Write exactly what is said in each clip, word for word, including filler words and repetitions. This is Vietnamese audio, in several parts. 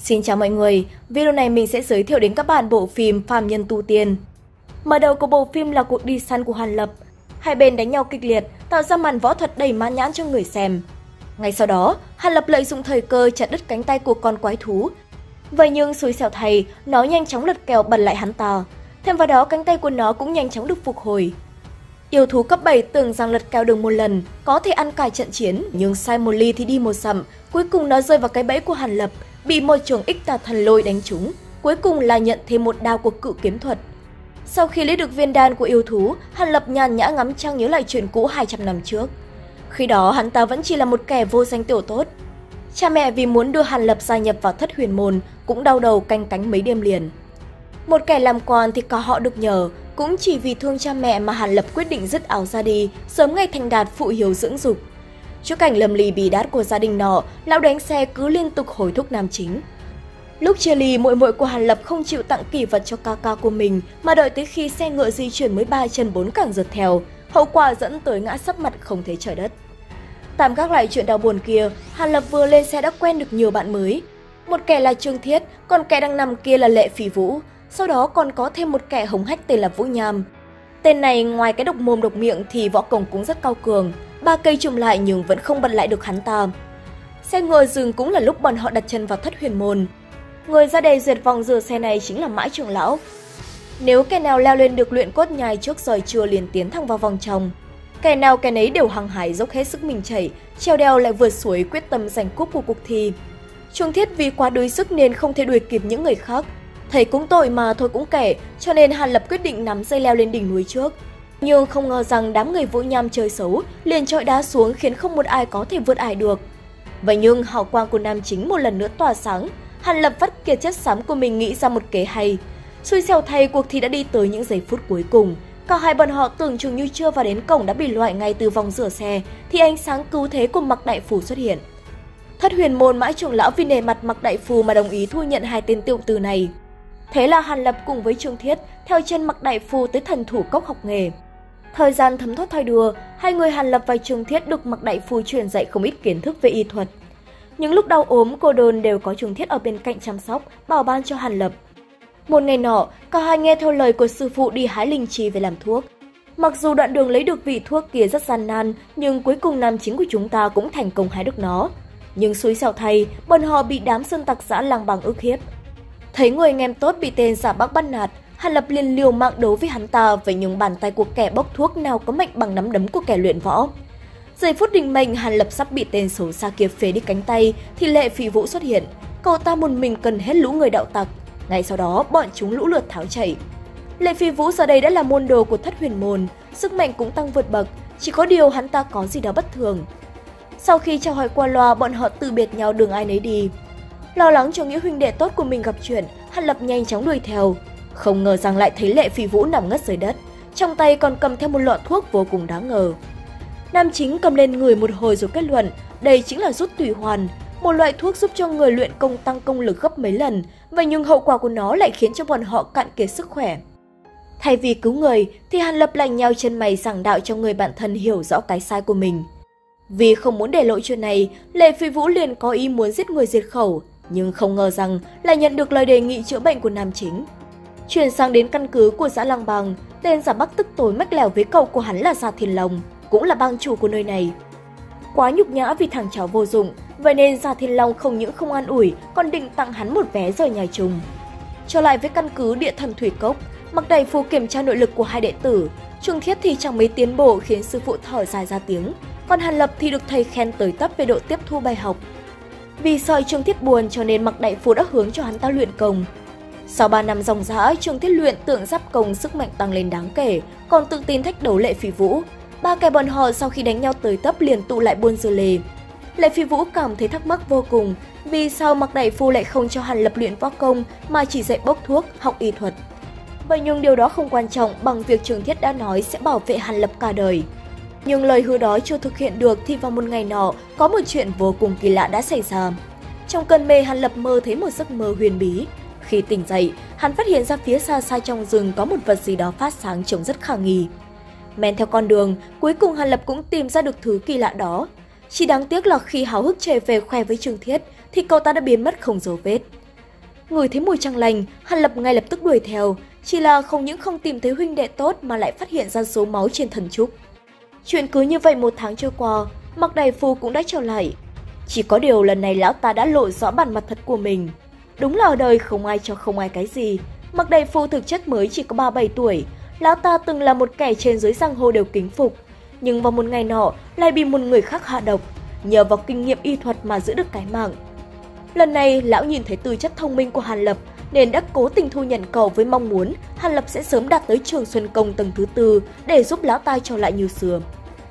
Xin chào mọi người, video này mình sẽ giới thiệu đến các bạn bộ phim Phàm Nhân Tu Tiên. Mở đầu của bộ phim là cuộc đi săn của Hàn Lập. Hai bên đánh nhau kịch liệt, tạo ra màn võ thuật đầy mãn nhãn cho người xem. Ngay sau đó, Hàn Lập lợi dụng thời cơ chặt đứt cánh tay của con quái thú. Vậy nhưng xui xẻo thay, nó nhanh chóng lật kèo bật lại hắn ta. Thêm vào đó, cánh tay của nó cũng nhanh chóng được phục hồi. Yêu thú cấp bảy tưởng rằng lật kèo được một lần, có thể ăn cả trận chiến, nhưng sai một ly thì đi một dặm. Cuối cùng nó rơi vào cái bẫy của Hàn Lập, bị một trường ích tà thần lôi đánh trúng. Cuối cùng là nhận thêm một đao của cự kiếm thuật. Sau khi lấy được viên đan của yêu thú, Hàn Lập nhàn nhã ngắm trăng nhớ lại chuyện cũ hai trăm năm trước. Khi đó hắn ta vẫn chỉ là một kẻ vô danh tiểu tốt. Cha mẹ vì muốn đưa Hàn Lập gia nhập vào Thất Huyền Môn cũng đau đầu canh cánh mấy đêm liền. Một kẻ làm quan thì cả họ được nhờ, cũng chỉ vì thương cha mẹ mà Hàn Lập quyết định dứt áo ra đi, sớm ngày thành đạt phụ hiếu dưỡng dục. Trước cảnh lầm lì bí đát của gia đình nọ, lão đánh xe cứ liên tục hối thúc nam chính. Lúc chia ly, muội muội của Hàn Lập không chịu tặng kỷ vật cho ca ca của mình mà đợi tới khi xe ngựa di chuyển mới ba chân bốn cẳng rượt theo, hậu quả dẫn tới ngã sấp mặt không thấy trời đất. Tạm gác lại chuyện đau buồn kia, Hàn Lập vừa lên xe đã quen được nhiều bạn mới. Một kẻ là Trương Thiết, còn kẻ đang nằm kia là Lệ Phi Vũ, sau đó còn có thêm một kẻ hống hách tên là Vũ Nham. Tên này ngoài cái độc mồm độc miệng thì võ công cũng rất cao cường, ba cây trùm lại nhưng vẫn không bật lại được hắn ta. Xe ngựa dừng cũng là lúc bọn họ đặt chân vào Thất Huyền Môn. Người ra đề duyệt vòng rửa xe này chính là Mã trưởng lão. Nếu kẻ nào leo lên được luyện cốt nhai trước giờ trưa liền tiến thẳng vào vòng trong. Kẻ nào kẻ nấy đều hăng hái dốc hết sức mình chảy, treo đeo lại vượt suối quyết tâm giành cúp của cuộc thi. Trương Thiết vì quá đuối sức nên không thể đuổi kịp những người khác. Thầy cũng tội mà thôi cũng kể, cho nên Hàn Lập quyết định nắm dây leo lên đỉnh núi trước. Nhưng không ngờ rằng đám người Vũ Nham chơi xấu, liền trọi đá xuống khiến không một ai có thể vượt ải được. Vậy nhưng hào quang của nam chính một lần nữa tỏa sáng, Hàn Lập vắt kiệt chất xám của mình nghĩ ra một kế hay. Xui xẻo thay, cuộc thi đã đi tới những giây phút cuối cùng. Cả hai bọn họ tưởng chừng như chưa vào đến cổng đã bị loại ngay từ vòng rửa xe, thì ánh sáng cứu thế của Mạc Đại Phù xuất hiện. Thất Huyền Môn Mã trưởng lão vì nể mặt Mạc Đại Phù mà đồng ý thu nhận hai tên tiểu tử này. Thế là Hàn Lập cùng với Trương Thiết theo chân Mạc Đại Phù tới Thần Thủ Cốc học nghề. Thời gian thấm thoát thoi đưa, hai người Hàn Lập và Trương Thiết được Mạc Đại Phù truyền dạy không ít kiến thức về y thuật. Những lúc đau ốm, cô đơn đều có Trương Thiết ở bên cạnh chăm sóc, bảo ban cho Hàn Lập. Một ngày nọ, cả hai nghe theo lời của sư phụ đi hái linh chi về làm thuốc. Mặc dù đoạn đường lấy được vị thuốc kia rất gian nan, nhưng cuối cùng nam chính của chúng ta cũng thành công hái được nó. Nhưng xui xẻo thay, bọn họ bị đám sơn tặc dã lang bang ức hiếp. Thấy người anh em tốt bị tên giả Bắc bắt nạt, Hàn Lập liền liều mạng đấu với hắn ta, với những bàn tay của kẻ bốc thuốc nào có mạnh bằng nắm đấm của kẻ luyện võ. Giây phút định mệnh, Hàn Lập sắp bị tên xấu xa kia phế đi cánh tay thì Lệ Phi Vũ xuất hiện. Cậu ta một mình cần hết lũ người đạo tặc. Ngay sau đó, bọn chúng lũ lượt tháo chạy. Lệ Phi Vũ giờ đây đã là môn đồ của Thất Huyền Môn, sức mạnh cũng tăng vượt bậc, chỉ có điều hắn ta có gì đó bất thường. Sau khi chào hỏi qua loa, bọn họ từ biệt nhau đường ai nấy đi. Lo lắng cho nghĩa huynh đệ tốt của mình gặp chuyện, Hàn Lập nhanh chóng đuổi theo. Không ngờ rằng lại thấy Lệ Phi Vũ nằm ngất dưới đất, trong tay còn cầm theo một lọ thuốc vô cùng đáng ngờ. Nam chính cầm lên người một hồi rồi kết luận, đây chính là rút tùy hoàn, một loại thuốc giúp cho người luyện công tăng công lực gấp mấy lần, vậy nhưng hậu quả của nó lại khiến cho bọn họ cạn kiệt sức khỏe. Thay vì cứu người thì Hàn Lập lại nhao chân mày giảng đạo cho người bạn thân hiểu rõ cái sai của mình. Vì không muốn để lộ chuyện này, Lệ Phi Vũ liền có ý muốn giết người diệt khẩu, nhưng không ngờ rằng lại nhận được lời đề nghị chữa bệnh của nam chính. Chuyển sang đến căn cứ của dã lang bang, tên giả Bắc tức tối mách lèo với cậu của hắn là Gia Thiên Long, cũng là bang chủ của nơi này. Quá nhục nhã vì thằng cháu vô dụng, vậy nên Gia Thiên Long không những không an ủi, còn định tặng hắn một vé rời nhà trùng. Trở lại với căn cứ Địa Thần Thủy Cốc, Mạc Đại Phù kiểm tra nội lực của hai đệ tử. Trương Thiết thì chẳng mấy tiến bộ khiến sư phụ thở dài ra tiếng, còn Hàn Lập thì được thầy khen tới tấp về độ tiếp thu bài học. Vì sợ Trương Thiết buồn cho nên Mạc Đại Phù đã hướng cho hắn ta luyện công. Sau ba năm ròng rã, Trương Thiết luyện tượng giáp công sức mạnh tăng lên đáng kể, còn tự tin thách đấu Lệ Phi Vũ. Ba kẻ bọn họ sau khi đánh nhau tới tấp liền tụ lại buôn dưa lề. Lệ Phi Vũ cảm thấy thắc mắc vô cùng, vì sao Mạc Đại Phù lại không cho Hàn Lập luyện võ công mà chỉ dạy bốc thuốc, học y thuật. Vậy nhưng điều đó không quan trọng bằng việc Trương Thiết đã nói sẽ bảo vệ Hàn Lập cả đời. Nhưng lời hứa đó chưa thực hiện được thì vào một ngày nọ, có một chuyện vô cùng kỳ lạ đã xảy ra. Trong cơn mê, Hàn Lập mơ thấy một giấc mơ huyền bí. Khi tỉnh dậy, hắn phát hiện ra phía xa xa trong rừng có một vật gì đó phát sáng trông rất khả nghi. Men theo con đường, cuối cùng Hàn Lập cũng tìm ra được thứ kỳ lạ đó. Chỉ đáng tiếc là khi háo hức trở về khoe với Trương Thiết thì cậu ta đã biến mất không dấu vết. Ngửi thấy mùi trăng lành, Hàn Lập ngay lập tức đuổi theo, chỉ là không những không tìm thấy huynh đệ tốt mà lại phát hiện ra số máu trên thần trúc. Chuyện cứ như vậy một tháng trôi qua, Mạc Đại Phu cũng đã trở lại. Chỉ có điều lần này lão ta đã lộ rõ bản mặt thật của mình. Đúng là ở đời không ai cho không ai cái gì. Mạc Đại Phu thực chất mới chỉ có ba mươi bảy tuổi, lão ta từng là một kẻ trên dưới giang hồ đều kính phục, nhưng vào một ngày nọ lại bị một người khác hạ độc, nhờ vào kinh nghiệm y thuật mà giữ được cái mạng. Lần này lão nhìn thấy tư chất thông minh của Hàn Lập nên đã cố tình thu nhận cậu với mong muốn Hàn Lập sẽ sớm đạt tới Trường Xuân Công tầng thứ tư để giúp lão ta trở lại như xưa.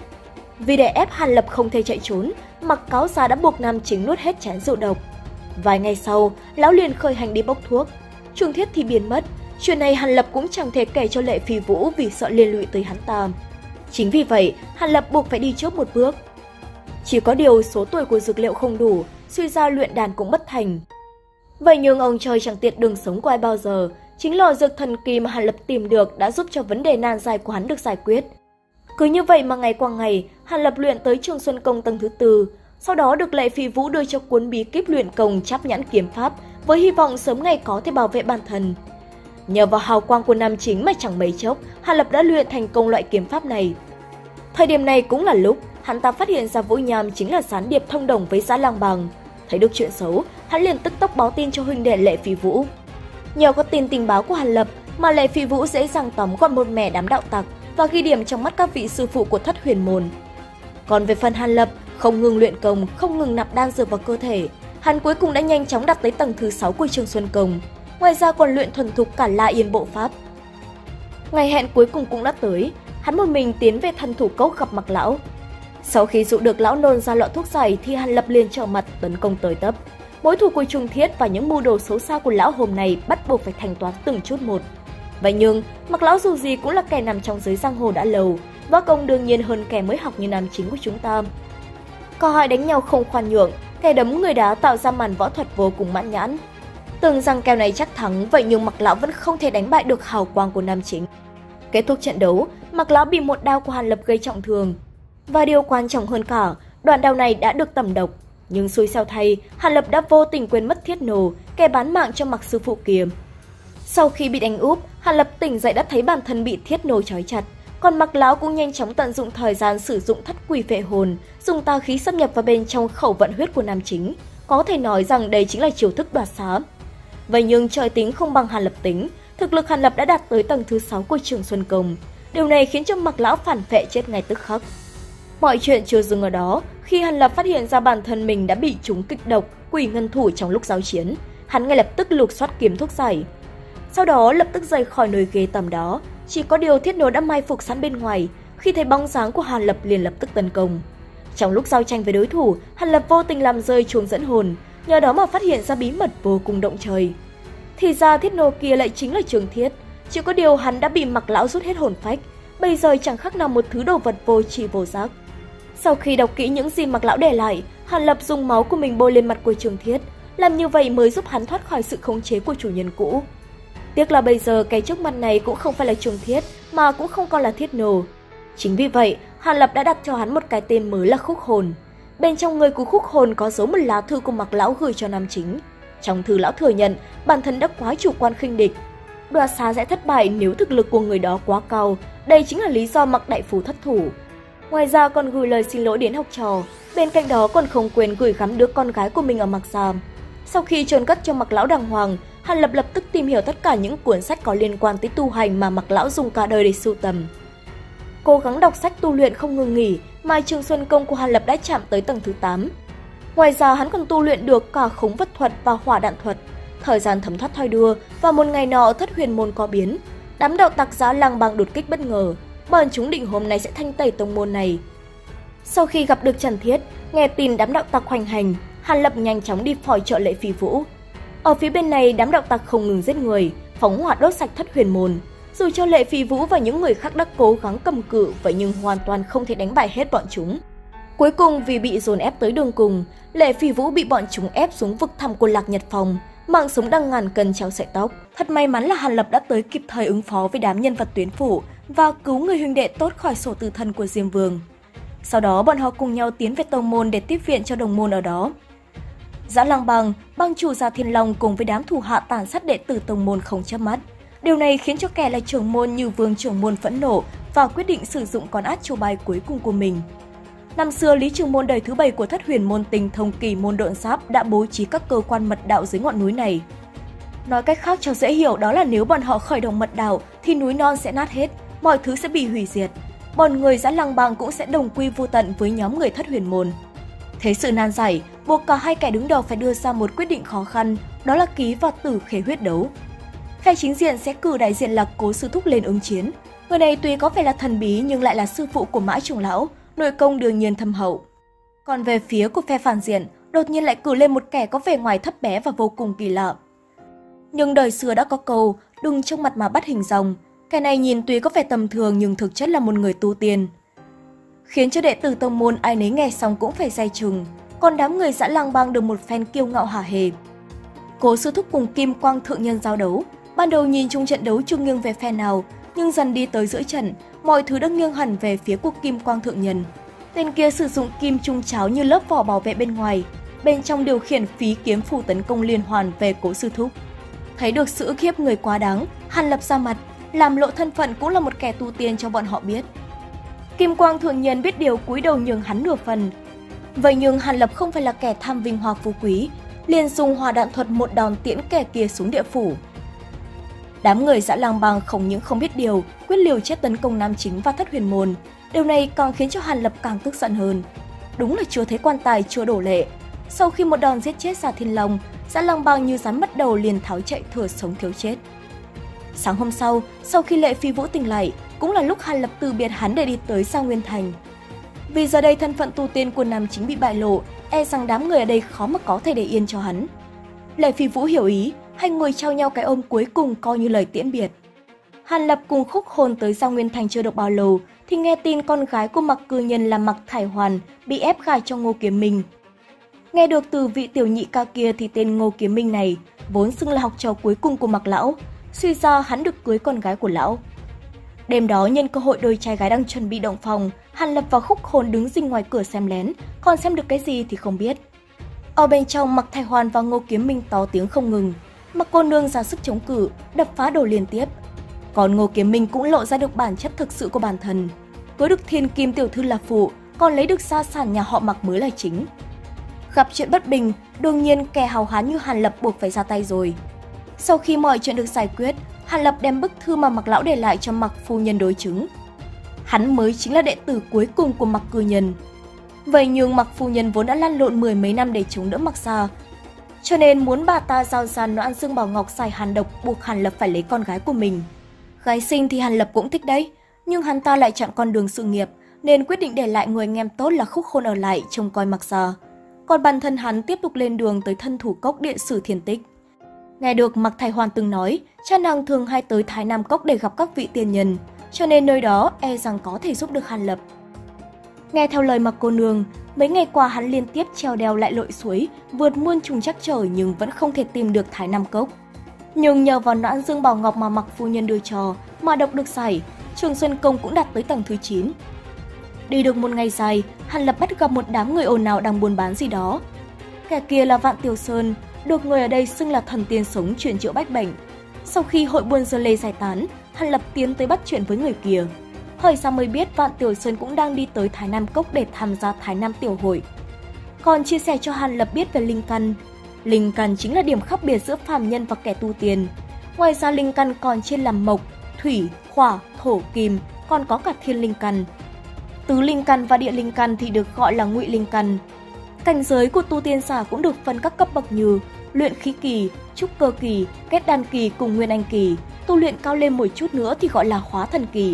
Vì để ép Hàn Lập không thể chạy trốn, Mạc Cáo Gia đã buộc nam chính nuốt hết chén rượu độc. Vài ngày sau, lão liền khởi hành đi bốc thuốc. Trường Thiết thì biến mất. Chuyện này Hàn Lập cũng chẳng thể kể cho Lệ Phi Vũ vì sợ liên lụy tới hắn ta. Chính vì vậy, Hàn Lập buộc phải đi trước một bước. Chỉ có điều số tuổi của dược liệu không đủ, suy ra luyện đàn cũng bất thành. Vậy nhưng ông trời chẳng tiện đường sống của ai bao giờ, chính lò dược thần kỳ mà Hàn Lập tìm được đã giúp cho vấn đề nan giải của hắn được giải quyết. Cứ như vậy mà ngày qua ngày, Hàn Lập luyện tới Trường Xuân Công tầng thứ tư, sau đó được Lệ Phi Vũ đưa cho cuốn bí kíp luyện công Tráp Nhãn Kiếm Pháp với hy vọng sớm ngày có thể bảo vệ bản thân. Nhờ vào hào quang của nam chính mà chẳng mấy chốc, Hàn Lập đã luyện thành công loại kiếm pháp này. Thời điểm này cũng là lúc hắn ta phát hiện ra Vũ Nham chính là gián điệp thông đồng với Dã Lang Bang. Thấy được chuyện xấu, hắn liền tức tốc báo tin cho huynh đệ Lệ Phi Vũ. Nhờ có tin tình báo của Hàn Lập mà Lệ Phi Vũ dễ dàng tóm gọn một mẻ đám đạo tặc và ghi điểm trong mắt các vị sư phụ của Thất Huyền Môn. Còn về phần Hàn Lập, không ngừng luyện công, không ngừng nạp đan dược vào cơ thể, hắn cuối cùng đã nhanh chóng đạt tới tầng thứ sáu của Trường Xuân Công. Ngoài ra còn luyện thuần thục cả La Yên Bộ Pháp. Ngày hẹn cuối cùng cũng đã tới, hắn một mình tiến về Thần Thủ Cốc gặp Mạc lão. Sau khi dụ được lão nôn ra lọ thuốc giải thì Hàn Lập liền trở mặt tấn công tới tấp. Mối thù của Trung Thiết và những mưu đồ xấu xa của lão hôm nay bắt buộc phải thanh toán từng chút một. Vậy nhưng Mạc lão dù gì cũng là kẻ nằm trong giới giang hồ đã lâu, võ công đương nhiên hơn kẻ mới học như nam chính của chúng ta. Có hai đánh nhau không khoan nhượng, kẻ đấm người đá tạo ra màn võ thuật vô cùng mãn nhãn. Tưởng rằng kèo này chắc thắng, vậy nhưng Mạc lão vẫn không thể đánh bại được hào quang của nam chính. Kết thúc trận đấu, Mạc lão bị một đao của Hàn Lập gây trọng thương. Và điều quan trọng hơn cả, đoạn đao này đã được tẩm độc. Nhưng xui xẻo thay, Hàn Lập đã vô tình quên mất Thiết Nô, kẻ bán mạng cho Mạc sư phụ kia. Sau khi bị đánh úp, Hàn Lập tỉnh dậy đã thấy bản thân bị Thiết Nô trói chặt. Còn Mạc lão cũng nhanh chóng tận dụng thời gian sử dụng thất quỷ phệ hồn, dùng tà khí xâm nhập vào bên trong khẩu vận huyết của nam chính. Có thể nói rằng đây chính là chiêu thức đoạt xá. Vậy nhưng trời tính không bằng Hàn Lập tính, thực lực Hàn Lập đã đạt tới tầng thứ sáu của Trường Xuân Công. Điều này khiến cho Mạc lão phản phệ chết ngay tức khắc. Mọi chuyện chưa dừng ở đó, khi Hàn Lập phát hiện ra bản thân mình đã bị trúng kịch độc, quỷ ngân thủ trong lúc giao chiến, hắn ngay lập tức lục soát kiếm thuốc giải. Sau đó lập tức rời khỏi nơi ghê tầm đó, chỉ có điều Thiết Nô đã mai phục sẵn bên ngoài, khi thấy bóng dáng của Hàn Lập liền lập tức tấn công. Trong lúc giao tranh với đối thủ, Hàn Lập vô tình làm rơi chuông dẫn hồn, nhờ đó mà phát hiện ra bí mật vô cùng động trời. Thì ra Thiết Nô kia lại chính là Trường Thiết, chỉ có điều hắn đã bị Mạc lão rút hết hồn phách, bây giờ chẳng khác nào một thứ đồ vật vô tri vô giác. Sau khi đọc kỹ những gì Mạc lão để lại, Hàn Lập dùng máu của mình bôi lên mặt của Trường Thiết, làm như vậy mới giúp hắn thoát khỏi sự khống chế của chủ nhân cũ. Tiếc là bây giờ cái trước mặt này cũng không phải là Trường Thiết, mà cũng không còn là Thiết Nô. Chính vì vậy, Hàn Lập đã đặt cho hắn một cái tên mới là Khúc Hồn. Bên trong người của Khúc Hồn có dấu một lá thư của Mạc lão gửi cho nam chính. Trong thư lão thừa nhận bản thân đã quá chủ quan khinh địch. Đoạt xá sẽ thất bại nếu thực lực của người đó quá cao, đây chính là lý do Mạc đại phu thất thủ. Ngoài ra còn gửi lời xin lỗi đến học trò, bên cạnh đó còn không quên gửi gắm đứa con gái của mình ở Mạc gia. Sau khi chôn cất cho Mạc lão đàng hoàng, Hàn Lập lập tức tìm hiểu tất cả những cuốn sách có liên quan tới tu hành mà Mạc lão dùng cả đời để sưu tầm. Cố gắng đọc sách tu luyện không ngừng nghỉ, mà Trường Xuân Công của Hàn Lập đã chạm tới tầng thứ tám. Ngoài ra hắn còn tu luyện được cả khống vật thuật và hỏa đạn thuật. Thời gian thấm thoát thoi đưa, và một ngày nọ Thất Huyền Môn có biến. Đám đạo tặc Dã Lang Bang đột kích bất ngờ, bọn chúng định hôm nay sẽ thanh tẩy tông môn này. Sau khi gặp được Trần Thiết, nghe tin đám đạo tặc hoành hành, Hàn Lập nhanh chóng đi phòi trợ Lệ Phi Vũ. Ở phía bên này, đám đạo tặc không ngừng giết người, phóng hỏa đốt sạch Thất Huyền Môn. Dù cho Lệ Phi Vũ và những người khác đã cố gắng cầm cự, vậy nhưng hoàn toàn không thể đánh bại hết bọn chúng. Cuối cùng vì bị dồn ép tới đường cùng, Lệ Phi Vũ bị bọn chúng ép xuống vực thẳm của Lạc Nhật Phòng, mạng sống đang ngàn cân treo sợi tóc. Thật may mắn là Hàn Lập đã tới kịp thời ứng phó với đám nhân vật tuyến phủ và cứu người huynh đệ tốt khỏi sổ tử thân của Diêm Vương. Sau đó bọn họ cùng nhau tiến về tông môn để tiếp viện cho đồng môn ở đó. Dã Lang Bang, bang chủ Gia Thiên Long cùng với đám thủ hạ tàn sát đệ tử tông môn không chớp mắt. Điều này khiến cho kẻ là trưởng môn như Vương trưởng môn phẫn nộ và quyết định sử dụng con át chủ bài cuối cùng của mình. Năm xưa, Lý trưởng môn đời thứ bảy của Thất Huyền môn Tinh Thông Kỳ môn Độn Giáp đã bố trí các cơ quan mật đạo dưới ngọn núi này. Nói cách khác cho dễ hiểu, đó là nếu bọn họ khởi động mật đạo thì núi non sẽ nát hết, mọi thứ sẽ bị hủy diệt. Bọn người Dã Lang Bang cũng sẽ đồng quy vô tận với nhóm người Thất Huyền môn. Thế sự nan giải, buộc cả hai kẻ đứng đầu phải đưa ra một quyết định khó khăn, đó là ký và tử khế huyết đấu. Phe chính diện sẽ cử đại diện là Cố Sư Thúc lên ứng chiến. Người này tuy có vẻ là thần bí nhưng lại là sư phụ của Mã trưởng lão, nội công đương nhiên thâm hậu. Còn về phía của phe phản diện, đột nhiên lại cử lên một kẻ có vẻ ngoài thấp bé và vô cùng kỳ lạ. Nhưng đời xưa đã có câu, đừng trông mặt mà bắt hình rồng. Kẻ này nhìn tuy có vẻ tầm thường nhưng thực chất là một người tu tiên. Khiến cho đệ tử tông môn ai nấy nghe xong cũng phải day chừng, còn đám người Dã Lang Bang được một phen kiêu ngạo hả hê. Cố Sư Thúc cùng Kim Quang Thượng Nhân giao đấu, ban đầu nhìn chung trận đấu chưa nghiêng về phe nào, nhưng dần đi tới giữa trận, mọi thứ đã nghiêng hẳn về phía của Kim Quang Thượng Nhân. Tên kia sử dụng kim trung cháo như lớp vỏ bảo vệ bên ngoài, bên trong điều khiển phí kiếm phù tấn công liên hoàn về Cố Sư Thúc. Thấy được sự ức hiếp người quá đáng, Hàn Lập ra mặt, làm lộ thân phận cũng là một kẻ tu tiên cho bọn họ biết. Kim Quang Thượng Nhân biết điều cúi đầu nhường hắn nửa phần. Vậy nhưng Hàn Lập không phải là kẻ tham vinh hoa phú quý, liền dùng hỏa đạn thuật một đòn tiễn kẻ kia xuống địa phủ. Đám người Dã Lang Bang không những không biết điều, quyết liều chết tấn công Nam Chính và Thất Huyền môn. Điều này càng khiến cho Hàn Lập càng tức giận hơn. Đúng là chưa thấy quan tài chưa đổ lệ. Sau khi một đòn giết chết Gia Thiên Long, Dã Lang Bang như rắn mất đầu liền tháo chạy thừa sống thiếu chết. Sáng hôm sau, sau khi Lệ Phi Vũ tỉnh lại, cũng là lúc Hàn Lập từ biệt hắn để đi tới Gia Nguyên Thành. Vì giờ đây thân phận tu tiên của Nam Chính bị bại lộ, e rằng đám người ở đây khó mà có thể để yên cho hắn. Lệ Phi Vũ hiểu ý, hai người trao nhau cái ôm cuối cùng coi như lời tiễn biệt. Hàn Lập cùng Khúc Hồn tới Gia Nguyên Thành chưa được bao lâu thì nghe tin con gái của Mặc Cư Nhân là Mặc Thải Hoàn bị ép gả cho Ngô Kiếm Minh. Nghe được từ vị tiểu nhị ca kia thì tên Ngô Kiếm Minh này vốn xưng là học trò cuối cùng của Mặc lão, suy ra hắn được cưới con gái của lão. Đêm đó nhân cơ hội đôi trai gái đang chuẩn bị động phòng, Hàn Lập và Khúc Hồn đứng rình ngoài cửa xem lén, còn xem được cái gì thì không biết. Ở bên trong, Mặc Thải Hoàn và Ngô Kiếm Minh to tiếng không ngừng. Mặc cô nương ra sức chống cự, đập phá đồ liên tiếp. Còn Ngô Kiếm Minh cũng lộ ra được bản chất thực sự của bản thân. Cưới được thiên kim tiểu thư là phụ, còn lấy được gia sản nhà họ Mặc mới là chính. Gặp chuyện bất bình, đương nhiên kẻ hào hán như Hàn Lập buộc phải ra tay rồi. Sau khi mọi chuyện được giải quyết, Hàn Lập đem bức thư mà Mặc lão để lại cho Mặc phu nhân đối chứng. Hắn mới chính là đệ tử cuối cùng của Mặc Cư Nhân. Vậy nhưng Mặc phu nhân vốn đã lăn lộn mười mấy năm để chống đỡ Mặc gia, cho nên muốn bà ta giao ra Noãn Dương Bảo Ngọc xài hàn độc buộc Hàn Lập phải lấy con gái của mình. Gái sinh thì Hàn Lập cũng thích đấy, nhưng hắn ta lại chọn con đường sự nghiệp nên quyết định để lại người anh em tốt là Khúc Hồn ở lại trông coi Mặc gia. Còn bản thân hắn tiếp tục lên đường tới Thân Thủ Cốc Điện Sử Thiên Tích. Nghe được Mặc Thải Hoàn từng nói, cha nàng thường hay tới Thái Nam Cốc để gặp các vị tiên nhân, cho nên nơi đó e rằng có thể giúp được Hàn Lập. Nghe theo lời Mặc cô nương, mấy ngày qua hắn liên tiếp trèo đèo lại lội suối, vượt muôn trùng trắc trở nhưng vẫn không thể tìm được Thái Nam Cốc. Nhưng nhờ vào Noãn Dương Bảo Ngọc mà Mặc phu nhân đưa cho, mà độc được giải, Trường Xuân Công cũng đạt tới tầng thứ chín. Đi được một ngày dài, Hàn Lập bắt gặp một đám người ồn ào đang buôn bán gì đó. Kẻ kia là Vạn Tiểu Sơn, được người ở đây xưng là thần tiên sống truyền chữa bách bệnh. Sau khi hội buôn dơ lê giải tán, Hàn Lập tiến tới bắt chuyện với người kia. Hỏi ra mới biết Vạn Tiểu Sơn cũng đang đi tới Thái Nam Cốc để tham gia Thái Nam Tiểu Hội. Còn chia sẻ cho Hàn Lập biết về linh căn. Linh căn chính là điểm khác biệt giữa phàm nhân và kẻ tu tiên. Ngoài ra linh căn còn chia làm mộc, thủy, hỏa, thổ, kim, còn có cả thiên linh căn. Tứ linh căn và địa linh căn thì được gọi là ngụy linh căn. Cảnh giới của tu tiên giả cũng được phân các cấp bậc như luyện khí kỳ, trúc cơ kỳ, kết đan kỳ cùng nguyên anh kỳ. Tu luyện cao lên một chút nữa thì gọi là hóa thần kỳ.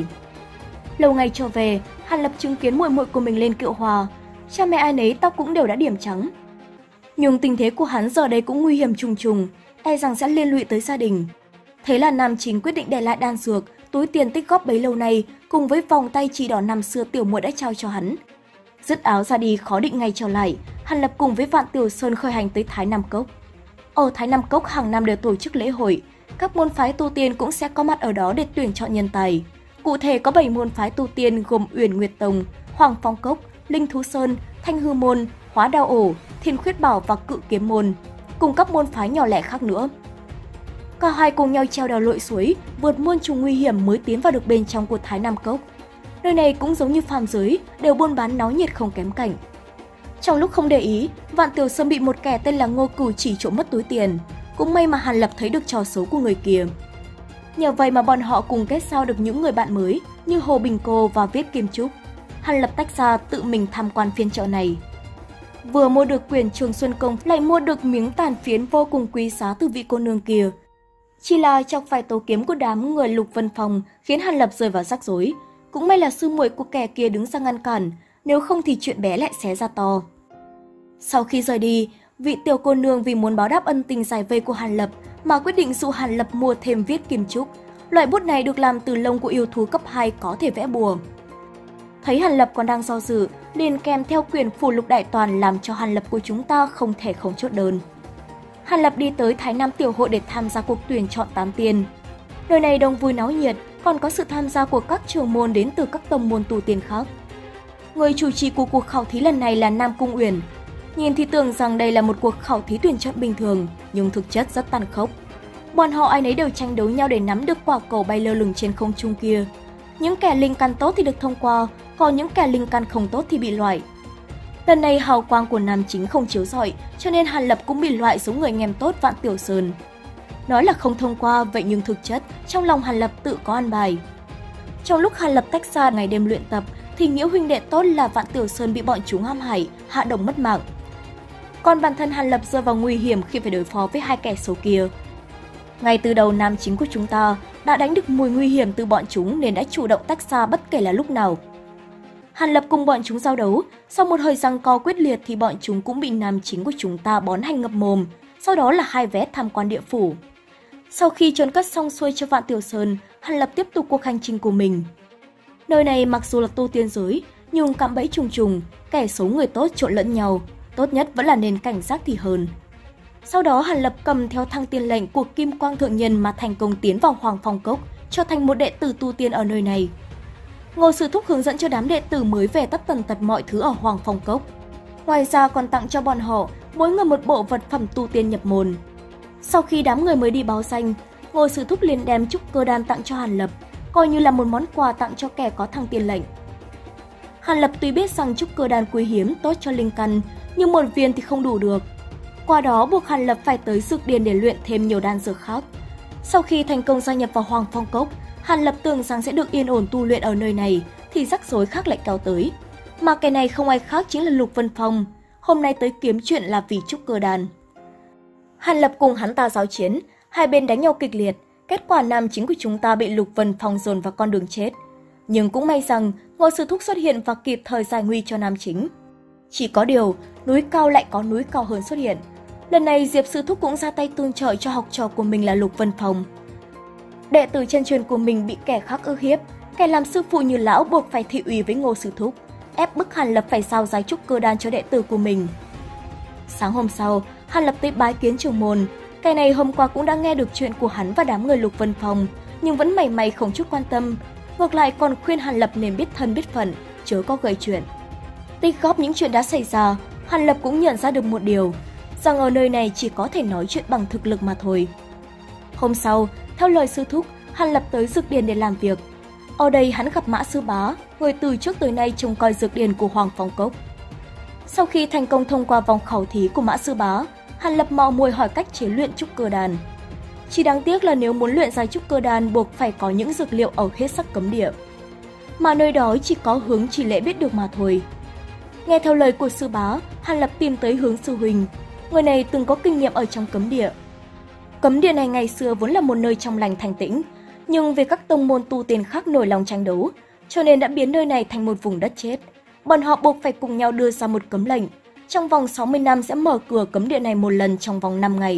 Lâu ngày trở về, Hàn Lập chứng kiến muội muội của mình lên Kiệu Hòa. Cha mẹ ai nấy tóc cũng đều đã điểm trắng. Nhưng tình thế của hắn giờ đây cũng nguy hiểm trùng trùng, e rằng sẽ liên lụy tới gia đình. Thế là Nam Chính quyết định để lại đan dược, túi tiền tích góp bấy lâu nay cùng với vòng tay chỉ đỏ năm xưa tiểu muội đã trao cho hắn. Dứt áo ra đi khó định ngày trở lại, Hàn Lập cùng với Vạn Tiểu Sơn khởi hành tới Thái Nam Cốc. Ở Thái Nam Cốc hàng năm đều tổ chức lễ hội, các môn phái tu tiên cũng sẽ có mặt ở đó để tuyển chọn nhân tài. Cụ thể có bảy môn phái tu tiên gồm Uyển Nguyệt Tông, Hoàng Phong Cốc, Linh Thú Sơn, Thanh Hư Môn, Hóa Đao Ổ, Thiên Khuyết Bảo và Cự Kiếm Môn, cùng các môn phái nhỏ lẻ khác nữa. Cả hai cùng nhau treo đèo lội suối, vượt muôn trùng nguy hiểm mới tiến vào được bên trong của Thái Nam Cốc. Nơi này cũng giống như phàm giới, đều buôn bán náo nhiệt không kém cạnh. Trong lúc không để ý, Vạn Tiểu Sơn bị một kẻ tên là Ngô Cửu chỉ trộm mất túi tiền. Cũng may mà Hàn Lập thấy được trò xấu của người kia. Nhờ vậy mà bọn họ cùng kết giao được những người bạn mới như Hồ Bình Cô và Viết Kim Trúc. Hàn Lập tách ra tự mình tham quan phiên chợ này. Vừa mua được quyền Trường Xuân Công lại mua được miếng tàn phiến vô cùng quý giá từ vị cô nương kia. Chỉ là chọc phải tấu kiếm của đám người Lục Vân Phong khiến Hàn Lập rơi vào rắc rối. Cũng may là sư muội của kẻ kia đứng ra ngăn cản, nếu không thì chuyện bé lại xé ra to. Sau khi rời đi, vị tiểu cô nương vì muốn báo đáp ân tình giải vây của Hàn Lập mà quyết định dụ Hàn Lập mua thêm Viết Kim Trúc. Loại bút này được làm từ lông của yêu thú cấp hai có thể vẽ bùa. Thấy Hàn Lập còn đang do dự, liền kèm theo quyển Phù Lục Đại Toàn làm cho Hàn Lập của chúng ta không thể không chốt đơn. Hàn Lập đi tới Thái Nam Tiểu Hội để tham gia cuộc tuyển chọn tám tiên. Nơi này đông vui náo nhiệt, còn có sự tham gia của các trưởng môn đến từ các tông môn tu tiên khác. Người chủ trì của cuộc khảo thí lần này là Nam Cung Uyển. Nhìn thì tưởng rằng đây là một cuộc khảo thí tuyển chọn bình thường, nhưng thực chất rất tàn khốc. Bọn họ ai nấy đều tranh đấu nhau để nắm được quả cầu bay lơ lửng trên không trung kia. Những kẻ linh căn tốt thì được thông qua, còn những kẻ linh căn không tốt thì bị loại. Lần này hào quang của nam chính không chiếu rọi, cho nên Hàn Lập cũng bị loại giống người nghem tốt Vạn Tiểu Sơn. Nói là không thông qua, vậy nhưng thực chất trong lòng Hàn Lập tự có an bài. Trong lúc Hàn Lập tách ra ngày đêm luyện tập, thì nghĩa huynh đệ tốt là Vạn Tiểu Sơn bị bọn chúng hãm hại, hạ độc mất mạng. Còn bản thân Hàn Lập rơi vào nguy hiểm khi phải đối phó với hai kẻ xấu kia. Ngay từ đầu nam chính của chúng ta đã đánh được mùi nguy hiểm từ bọn chúng nên đã chủ động tách ra bất kể là lúc nào. Hàn Lập cùng bọn chúng giao đấu, sau một hơi giằng co quyết liệt thì bọn chúng cũng bị nam chính của chúng ta bón hành ngập mồm, sau đó là hai vé tham quan địa phủ. Sau khi trốn cất xong xuôi cho Vạn Tiểu Sơn, Hàn Lập tiếp tục cuộc hành trình của mình. Nơi này mặc dù là tu tiên giới, nhưng cạm bẫy trùng trùng, kẻ xấu người tốt trộn lẫn nhau, tốt nhất vẫn là nên cảnh giác thì hơn. Sau đó Hàn Lập cầm theo thăng tiên lệnh của Kim Quang Thượng Nhân mà thành công tiến vào Hoàng Phong Cốc, trở thành một đệ tử tu tiên ở nơi này. Ngô Sư Thúc hướng dẫn cho đám đệ tử mới về tất tần tật mọi thứ ở Hoàng Phong Cốc. Ngoài ra còn tặng cho bọn họ mỗi người một bộ vật phẩm tu tiên nhập môn. Sau khi đám người mới đi báo danh, Ngô Sư Thúc liền đem trúc cơ đan tặng cho Hàn Lập, coi như là một món quà tặng cho kẻ có thăng tiên lệnh. Hàn Lập tuy biết rằng trúc cơ đan quý hiếm tốt cho linh căn, nhưng một viên thì không đủ được. Qua đó buộc Hàn Lập phải tới dược điền để luyện thêm nhiều đan dược khác. Sau khi thành công gia nhập vào Hoàng Phong Cốc, Hàn Lập tưởng rằng sẽ được yên ổn tu luyện ở nơi này, thì rắc rối khác lại kéo tới. Mà cái này không ai khác chính là Lục Vân Phong, hôm nay tới kiếm chuyện là vì trúc cơ đan. Hàn Lập cùng hắn ta giao chiến, hai bên đánh nhau kịch liệt, kết quả nam chính của chúng ta bị Lục Vân Phong dồn vào con đường chết. Nhưng cũng may rằng Ngô Sư Thúc xuất hiện và kịp thời giải nguy cho nam chính. Chỉ có điều, núi cao lại có núi cao hơn xuất hiện. Lần này Diệp Sư Thúc cũng ra tay tương trợ cho học trò của mình là Lục Vân Phong. Đệ tử chân truyền của mình bị kẻ khác ức hiếp, kẻ làm sư phụ như lão buộc phải thị uy với Ngô Sư Thúc, ép bức Hàn Lập phải giao giái trúc cơ đan cho đệ tử của mình. Sáng hôm sau, Hàn Lập tới bái kiến trưởng môn. Cái này hôm qua cũng đã nghe được chuyện của hắn và đám người Lục Vân Phong, nhưng vẫn mảy may không chút quan tâm, ngược lại còn khuyên Hàn Lập nên biết thân biết phận, chớ có gây chuyện. Tích góp những chuyện đã xảy ra, Hàn Lập cũng nhận ra được một điều, rằng ở nơi này chỉ có thể nói chuyện bằng thực lực mà thôi. Hôm sau, theo lời sư thúc, Hàn Lập tới dược điền để làm việc. Ở đây hắn gặp Mã Sư Bá, người từ trước tới nay trông coi dược điền của Hoàng Phong Cốc. Sau khi thành công thông qua vòng khảo thí của Mã Sư Bá, Hàn Lập mò mồi hỏi cách chế luyện trúc cơ đan. Chỉ đáng tiếc là nếu muốn luyện ra trúc cơ đan buộc phải có những dược liệu ở Huyết Sắc Cấm Địa, mà nơi đó chỉ có Hướng Chỉ Lễ biết được mà thôi. Nghe theo lời của sư bá, Hàn Lập tìm tới Hướng sư huynh. Người này từng có kinh nghiệm ở trong cấm địa. Cấm địa này ngày xưa vốn là một nơi trong lành thanh tĩnh, nhưng vì các tông môn tu tiên khác nổi lòng tranh đấu, cho nên đã biến nơi này thành một vùng đất chết. Bọn họ buộc phải cùng nhau đưa ra một cấm lệnh, trong vòng sáu mươi năm sẽ mở cửa cấm địa này một lần trong vòng năm ngày.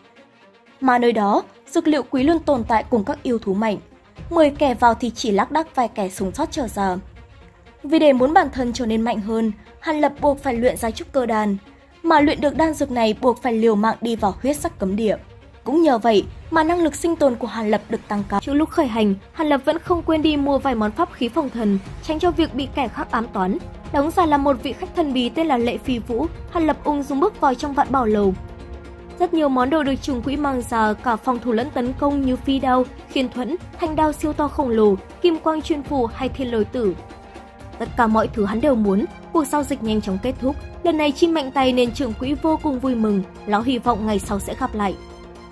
Mà nơi đó, dược liệu quý luôn tồn tại cùng các yêu thú mạnh. mười kẻ vào thì chỉ lác đác vài kẻ sống sót trở ra. Vì để muốn bản thân trở nên mạnh hơn, Hàn Lập buộc phải luyện ra trúc cơ đan, mà luyện được đan dược này buộc phải liều mạng đi vào Huyết Sắc Cấm Địa. Cũng nhờ vậy mà năng lực sinh tồn của Hàn Lập được tăng cao. Trước lúc khởi hành, Hàn Lập vẫn không quên đi mua vài món pháp khí phòng thần, tránh cho việc bị kẻ khác ám toán. Đóng giả là một vị khách thần bí tên là Lệ Phi Vũ, Hàn Lập ung dung bước vào trong vạn bảo lầu. Rất nhiều món đồ được trùng quỹ mang ra, cả phòng thủ lẫn tấn công như phi đao, khiên thuẫn, thanh đao siêu to khổng lồ, kim quang chuyên phù hay thiên lôi tử. Tất cả mọi thứ hắn đều muốn, cuộc giao dịch nhanh chóng kết thúc. Lần này chi mạnh tay nên trưởng quỹ vô cùng vui mừng, lão hy vọng ngày sau sẽ gặp lại.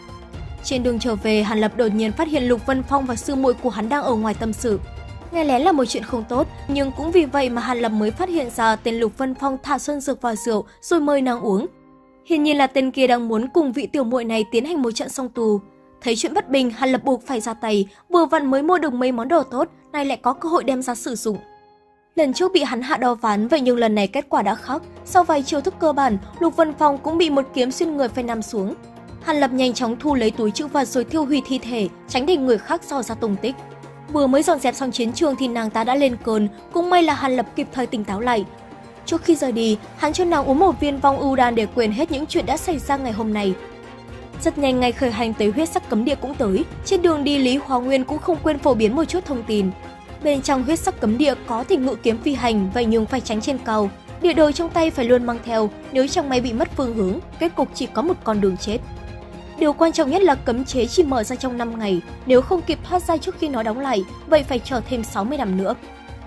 Trên đường trở về, Hàn Lập đột nhiên phát hiện Lục Vân Phong và sư muội của hắn đang ở ngoài tâm sự. Nghe lén là một chuyện không tốt, nhưng cũng vì vậy mà Hàn Lập mới phát hiện ra tên Lục Vân Phong thả xuân dược vào rượu rồi mời nàng uống. Hiển nhiên là tên kia đang muốn cùng vị tiểu muội này tiến hành một trận song tù. Thấy chuyện bất bình, Hàn Lập buộc phải ra tay, vừa vặn mới mua được mấy món đồ tốt, nay lại có cơ hội đem ra sử dụng. Lần trước bị hắn hạ đo ván, vậy nhưng lần này kết quả đã khác. Sau vài chiêu thức cơ bản, Lục Vân Phong cũng bị một kiếm xuyên người phải nằm xuống. Hàn Lập nhanh chóng thu lấy túi trữ vật rồi tiêu hủy thi thể, tránh để người khác dò ra tung tích. Vừa mới dọn dẹp xong chiến trường thì nàng ta đã lên cơn, cũng may là Hàn Lập kịp thời tỉnh táo lại. Trước khi rời đi, hắn cho nàng uống một viên vong ưu đan để quên hết những chuyện đã xảy ra ngày hôm nay. Rất nhanh ngày khởi hành tới huyết sắc cấm địa cũng tới, trên đường đi Lý Hóa Nguyên cũng không quên phổ biến một chút thông tin. Bên trong huyết sắc cấm địa có thể ngự kiếm phi hành, vậy nhưng phải tránh trên cao. Địa đồ trong tay phải luôn mang theo, nếu chẳng may bị mất phương hướng, kết cục chỉ có một con đường chết. Điều quan trọng nhất là cấm chế chỉ mở ra trong năm ngày, nếu không kịp thoát ra trước khi nó đóng lại, vậy phải chờ thêm sáu mươi năm nữa.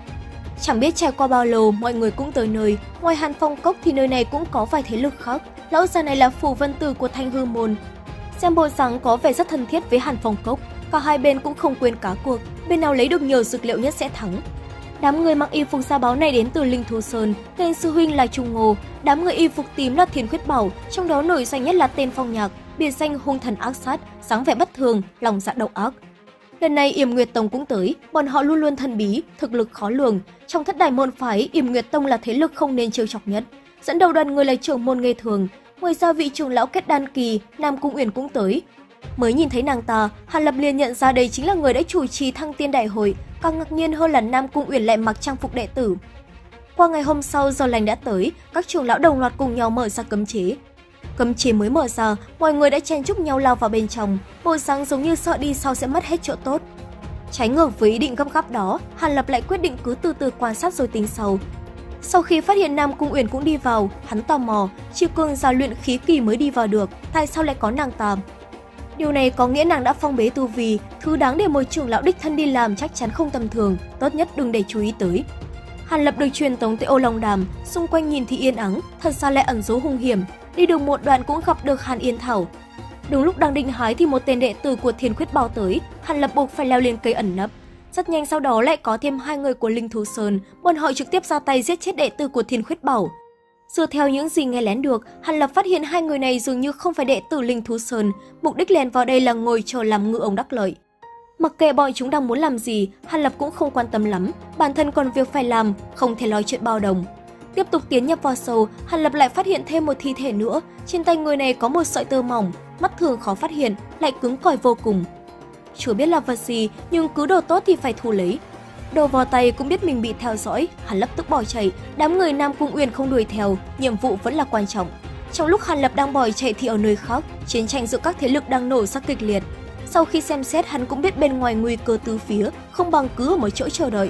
Chẳng biết trải qua bao lâu, mọi người cũng tới nơi. Ngoài Hàn Phong Cốc thì nơi này cũng có vài thế lực khác. Lão già này là Phù Vân Tử của Thanh Hư Môn. Xem bộ dáng có vẻ rất thân thiết với Hàn Phong Cốc. Cả hai bên cũng không quên cá cuộc, bên nào lấy được nhiều dược liệu nhất sẽ thắng. Đám người mặc y phục da báo này đến từ Linh Thú Sơn, tên sư huynh là Trung Ngô. Đám người y phục tím là Thiên Khuyết Bảo, trong đó nổi danh nhất là tên Phong Nhạc, biệt danh hung thần ác sát, dáng vẻ bất thường, lòng dạ độc ác. Lần này Yểm Nguyệt Tông cũng tới, bọn họ luôn luôn thần bí, thực lực khó lường. Trong thất đại môn phái, Yểm Nguyệt Tông là thế lực không nên trêu chọc nhất. Dẫn đầu đoàn người là trưởng môn Nghê Thường, ngoài ra vị trưởng lão Kết Đan Kỳ, Nam Cung Uyển cũng tới. Mới nhìn thấy nàng ta, Hàn Lập liền nhận ra đây chính là người đã chủ trì Thăng Tiên Đại Hội, càng ngạc nhiên hơn là Nam Cung Uyển lại mặc trang phục đệ tử. Qua ngày hôm sau, giờ lành đã tới, các trưởng lão đồng loạt cùng nhau mở ra cấm chế. Cấm chế mới mở ra, mọi người đã chen chúc nhau lao vào bên trong, bộ dáng giống như sợ đi sau sẽ mất hết chỗ tốt. Trái ngược với ý định gấp gáp đó, Hàn Lập lại quyết định cứ từ từ quan sát rồi tính sau. Sau khi phát hiện Nam Cung Uyển cũng đi vào, hắn tò mò, chỉ cường giả luyện khí kỳ mới đi vào được, tại sao lại có nàng ta? Điều này có nghĩa nàng đã phong bế tu vi, thứ đáng để một trưởng lão đích thân đi làm chắc chắn không tầm thường, tốt nhất đừng để chú ý tới. Hàn Lập được truyền tống tới Ô Long Đàm, xung quanh nhìn thì yên ắng, thật ra lại ẩn giấu hung hiểm. Đi được một đoạn cũng gặp được Hàn Yên Thảo. Đúng lúc đang định hái thì một tên đệ tử của Thiên Khuyết Bảo tới, Hàn Lập buộc phải leo lên cây ẩn nấp. Rất nhanh sau đó lại có thêm hai người của Linh Thú Sơn, bọn họ trực tiếp ra tay giết chết đệ tử của Thiên Khuyết Bảo. Dựa theo những gì nghe lén được, Hàn Lập phát hiện hai người này dường như không phải đệ tử Linh Thú Sơn, mục đích lèn vào đây là ngồi chờ làm ngư ông đắc lợi. Mặc kệ bọn chúng đang muốn làm gì, Hàn Lập cũng không quan tâm lắm, bản thân còn việc phải làm, không thể lo chuyện bao đồng. Tiếp tục tiến nhập vào sâu, Hàn Lập lại phát hiện thêm một thi thể nữa, trên tay người này có một sợi tơ mỏng, mắt thường khó phát hiện, lại cứng cỏi vô cùng. Chưa biết là vật gì, nhưng cứ đồ tốt thì phải thu lấy. Đồ vào tay cũng biết mình bị theo dõi, hắn lập tức bỏ chạy, đám người Nam Cung Uyển không đuổi theo, nhiệm vụ vẫn là quan trọng. Trong lúc Hàn Lập đang bỏ chạy thì ở nơi khác, chiến tranh giữa các thế lực đang nổ ra kịch liệt. Sau khi xem xét, hắn cũng biết bên ngoài nguy cơ tứ phía, không bằng cứ ở một chỗ chờ đợi.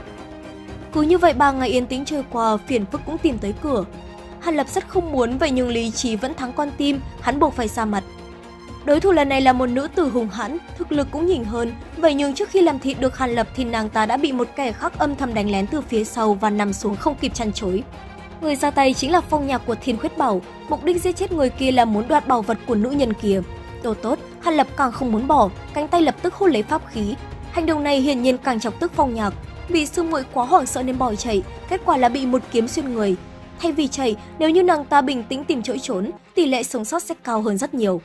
Cứ như vậy ba ngày yên tĩnh trôi qua, phiền phức cũng tìm tới cửa. Hàn Lập rất không muốn, vậy nhưng lý trí vẫn thắng con tim, hắn buộc phải ra mặt. Đối thủ lần này là một nữ tử hùng hãn, thực lực cũng nhỉnh hơn, vậy nhưng trước khi làm thịt được Hàn Lập thì nàng ta đã bị một kẻ khác âm thầm đánh lén từ phía sau và nằm xuống không kịp chăn chối. Người ra tay chính là Phong Nhạc của Thiên Khuyết Bảo, mục đích giết chết người kia là muốn đoạt bảo vật của nữ nhân kia. Đồ tốt, Hàn Lập càng không muốn bỏ, cánh tay lập tức hút lấy pháp khí. Hành động này hiển nhiên càng chọc tức Phong Nhạc. Vì sư muội quá hoảng sợ nên bỏ chạy, kết quả là bị một kiếm xuyên người. Thay vì chạy, nếu như nàng ta bình tĩnh tìm chỗ trốn, tỷ lệ sống sót sẽ cao hơn rất nhiều.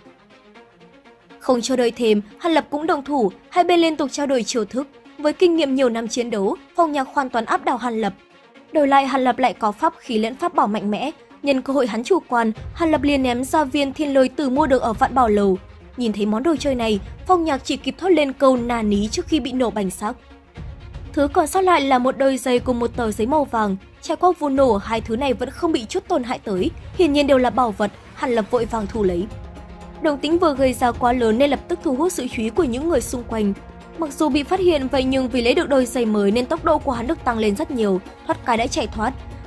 Không chờ đợi thêm, Hàn Lập cũng động thủ, hai bên liên tục trao đổi chiêu thức. Với kinh nghiệm nhiều năm chiến đấu, Phong Nhạc hoàn toàn áp đảo Hàn Lập. Đổi lại Hàn Lập lại có pháp khí lẫn pháp bảo mạnh mẽ, nhân cơ hội hắn chủ quan, Hàn Lập liền ném ra viên thiên lôi tử mua được ở Vạn Bảo Lầu. Nhìn thấy món đồ chơi này, Phong Nhạc chỉ kịp thốt lên câu nà ní trước khi bị nổ bành xác. Thứ còn sót lại là một đôi giày cùng một tờ giấy màu vàng. Trải qua vụ nổ, hai thứ này vẫn không bị chút tổn hại tới, hiển nhiên đều là bảo vật. Hàn Lập vội vàng thu lấy. Động tĩnh vừa gây ra quá lớn nên lập tức thu hút sự chú ý của những người xung quanh. Mặc dù bị phát hiện vậy nhưng vì lấy được đôi giày mới nên tốc độ của hắn được tăng lên rất nhiều, thoát cái đã chạy thoát.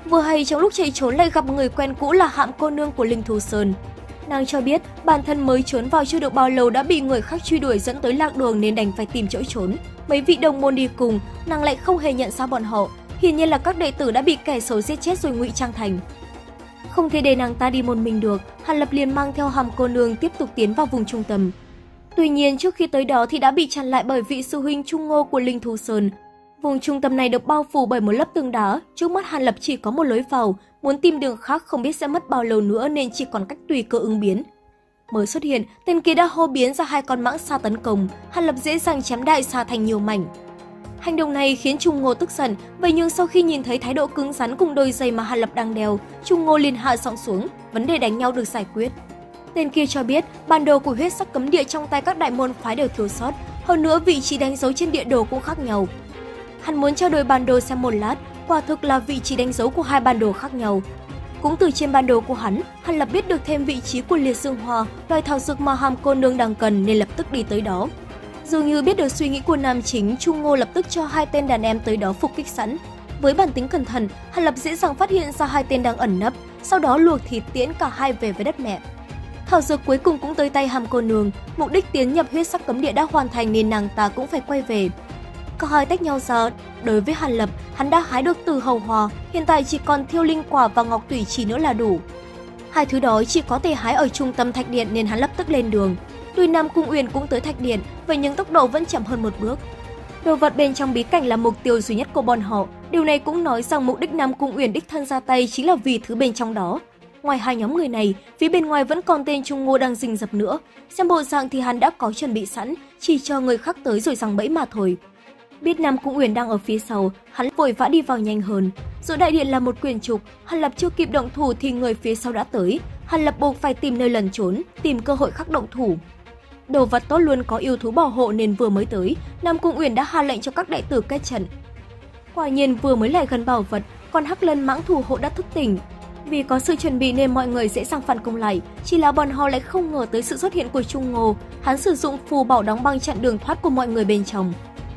Vừa hay trong lúc chạy trốn lại gặp người quen cũ là Hạm cô nương của Linh Thú Sơn. Nàng cho biết bản thân mới trốn vào chưa được bao lâu đã bị người khác truy đuổi dẫn tới lạc đường nên đành phải tìm chỗ trốn. Mấy vị đồng môn đi cùng, nàng lại không hề nhận ra bọn họ, hiển nhiên là các đệ tử đã bị kẻ xấu giết chết rồi ngụy trang thành. Không thể để nàng ta đi một mình được, Hàn Lập liền mang theo Hàm cô nương tiếp tục tiến vào vùng trung tâm. Tuy nhiên trước khi tới đó thì đã bị chặn lại bởi vị sư huynh Trung Ngô của Linh Thú Sơn. Vùng trung tâm này được bao phủ bởi một lớp tường đá, trước mắt Hàn Lập chỉ có một lối vào, muốn tìm đường khác không biết sẽ mất bao lâu nữa nên chỉ còn cách tùy cơ ứng biến. Mới xuất hiện, tên kia đã hô biến ra hai con mãng xa tấn công, Hàn Lập dễ dàng chém đại xa thành nhiều mảnh. Hành động này khiến Trung Ngô tức giận, vậy nhưng sau khi nhìn thấy thái độ cứng rắn cùng đôi giày mà Hàn Lập đang đeo, Trung Ngô liền hạ giọng xuống, vấn đề đánh nhau được giải quyết. Tên kia cho biết bản đồ của huyết sắc cấm địa trong tay các đại môn phái đều thiếu sót, hơn nữa vị trí đánh dấu trên địa đồ cũng khác nhau. Hắn muốn trao đổi bản đồ xem một lát, quả thực là vị trí đánh dấu của hai bản đồ khác nhau. Cũng từ trên bản đồ của hắn, Hàn Lập biết được thêm vị trí của liệt dương hoa, loài thảo dược mà Hàm cô nương đang cần nên lập tức đi tới đó. Dường như biết được suy nghĩ của nam chính, Trung Ngô lập tức cho hai tên đàn em tới đó phục kích sẵn. Với bản tính cẩn thận, Hàn Lập dễ dàng phát hiện ra hai tên đang ẩn nấp, sau đó luộc thịt tiễn cả hai về với đất mẹ. Thảo dược cuối cùng cũng tới tay Hàm cô nương, mục đích tiến nhập huyết sắc cấm địa đã hoàn thành nên nàng ta cũng phải quay về. Cả hai tách nhau ra, đối với Hàn Lập, hắn đã hái được từ hầu hoa, hiện tại chỉ còn thiêu linh quả và ngọc tủy chỉ nữa là đủ. Hai thứ đó chỉ có thể hái ở trung tâm thạch điện nên hắn lập tức lên đường. Tuy Nam Cung Uyển cũng tới thạch điện, vậy nhưng tốc độ vẫn chậm hơn một bước. Đồ vật bên trong bí cảnh là mục tiêu duy nhất của bọn họ, điều này cũng nói rằng mục đích Nam Cung Uyển đích thân ra tay chính là vì thứ bên trong đó. Ngoài hai nhóm người này, phía bên ngoài vẫn còn tên Trung Ngô đang rình rập nữa, xem bộ dạng thì hắn đã có chuẩn bị sẵn, chỉ cho người khác tới rồi giằng bẫy mà thôi. Biết Nam Cung Uyển đang ở phía sau, hắn vội vã đi vào nhanh hơn. Giữa đại điện là một quyển trục, Hàn Lập chưa kịp động thủ thì người phía sau đã tới. Hàn Lập buộc phải tìm nơi lẩn trốn, tìm cơ hội khắc động thủ. Đồ vật tốt luôn có yêu thú bảo hộ nên vừa mới tới, Nam Cung Uyển đã hạ lệnh cho các đệ tử kết trận. Quả nhiên vừa mới lại gần bảo vật, con hắc lân mãng thủ hộ đã thức tỉnh. Vì có sự chuẩn bị nên mọi người dễ dàng phản công lại, chỉ là bọn họ lại không ngờ tới sự xuất hiện của Trung Ngô. Hắn sử dụng phù bảo đóng băng chặn đường thoát của mọi người bên trong.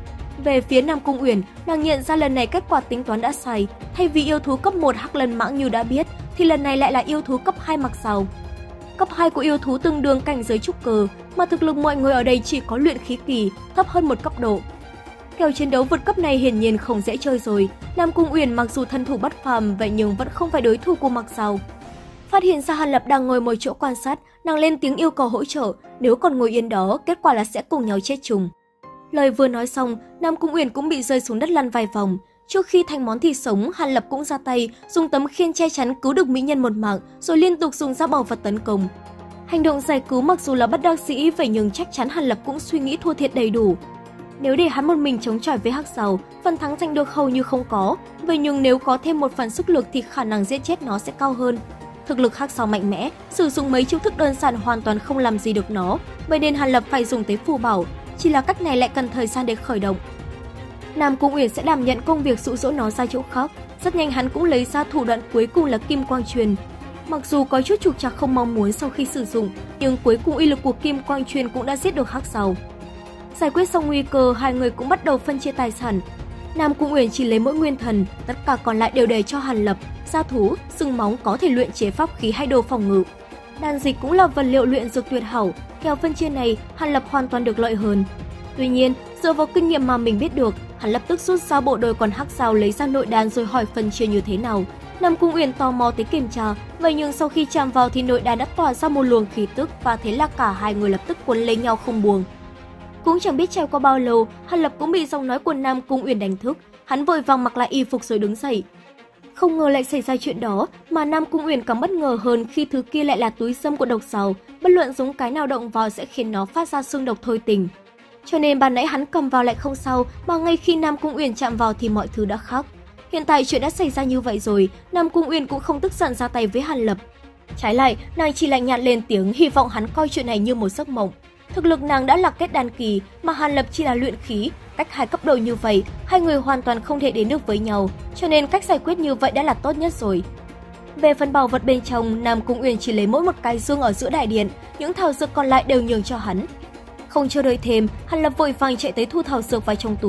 Về phía Nam Cung Uyển, nàng nhận ra lần này kết quả tính toán đã sai, thay vì yêu thú cấp một hắc lân mãng như đã biết, thì lần này lại là yêu thú cấp hai mặc rào. Cấp hai của yêu thú tương đương cảnh giới trúc cơ, mà thực lực mọi người ở đây chỉ có luyện khí kỳ, thấp hơn một cấp độ. Kèo chiến đấu vượt cấp này hiển nhiên không dễ chơi rồi, Nam Cung Uyển mặc dù thân thủ bất phàm vậy nhưng vẫn không phải đối thủ của mặc rào. Phát hiện ra Hàn Lập đang ngồi một chỗ quan sát, nàng lên tiếng yêu cầu hỗ trợ, nếu còn ngồi yên đó, kết quả là sẽ cùng nhau chết chung. Lời vừa nói xong, Nam Cung Uyển cũng bị rơi xuống đất lăn vài vòng. Trước khi thành món thịt sống, Hàn Lập cũng ra tay, dùng tấm khiên che chắn cứu được mỹ nhân một mạng, rồi liên tục dùng ra bảo vật tấn công. Hành động giải cứu mặc dù là bất đắc dĩ, vậy nhưng chắc chắn Hàn Lập cũng suy nghĩ thua thiệt đầy đủ. Nếu để hắn một mình chống chọi với hắc rào, phần thắng giành được hầu như không có, vậy nhưng nếu có thêm một phần sức lực thì khả năng giết chết nó sẽ cao hơn. Thực lực hắc rào mạnh mẽ, sử dụng mấy chiêu thức đơn giản hoàn toàn không làm gì được nó, vậy nên Hàn Lập phải dùng tới phù bảo. Chỉ là cách này lại cần thời gian để khởi động. Nam Cung Uyển sẽ đảm nhận công việc dụ dỗ nó ra chỗ khác. Rất nhanh hắn cũng lấy ra thủ đoạn cuối cùng là kim quang truyền. Mặc dù có chút trục trặc không mong muốn sau khi sử dụng, nhưng cuối cùng uy lực của kim quang truyền cũng đã giết được hắc rào. Giải quyết xong nguy cơ, hai người cũng bắt đầu phân chia tài sản. Nam Cung Uyển chỉ lấy mỗi nguyên thần, tất cả còn lại đều để cho Hàn Lập. Da thú, xương móng có thể luyện chế pháp khí hay đồ phòng ngự. Đan dịch cũng là vật liệu luyện dược tuyệt hảo. Theo phân chia này, Hàn Lập hoàn toàn được lợi hơn. Tuy nhiên, dựa vào kinh nghiệm mà mình biết được, hắn lập tức rút ra bộ đôi con hắc rào lấy ra nội đan rồi hỏi phân chia như thế nào. Nam Cung Uyển tò mò tới kiểm tra, vậy nhưng sau khi chạm vào thì nội đan đã tỏa ra một luồng khí tức và thế là cả hai người lập tức cuốn lấy nhau không buông. Cũng chẳng biết trải qua bao lâu, Hàn Lập cũng bị giọng nói của Nam Cung Uyển đánh thức, hắn vội vàng mặc lại y phục rồi đứng dậy. Không ngờ lại xảy ra chuyện đó, mà Nam Cung Uyển càng bất ngờ hơn khi thứ kia lại là túi sâm của độc rào, bất luận dùng cái nào động vào sẽ khiến nó phát ra xương độc thôi tình. Cho nên ban nãy hắn cầm vào lại không sao, mà ngay khi Nam Cung Uyển chạm vào thì mọi thứ đã khác. Hiện tại chuyện đã xảy ra như vậy rồi, Nam Cung Uyển cũng không tức giận ra tay với Hàn Lập. Trái lại, nàng chỉ lạnh nhạt lên tiếng, hy vọng hắn coi chuyện này như một giấc mộng. Thực lực nàng đã là kết đan kỳ, mà Hàn Lập chỉ là luyện khí, cách hai cấp độ như vậy, hai người hoàn toàn không thể đến được với nhau, cho nên cách giải quyết như vậy đã là tốt nhất rồi. Về phần bảo vật bên trong, Nam Cung Uyển chỉ lấy mỗi một cái dương ở giữa đại điện, những thảo dược còn lại đều nhường cho hắn. Không chờ đợi thêm, Hàn Lập vội vàng chạy tới thu thảo dược vào trong túi.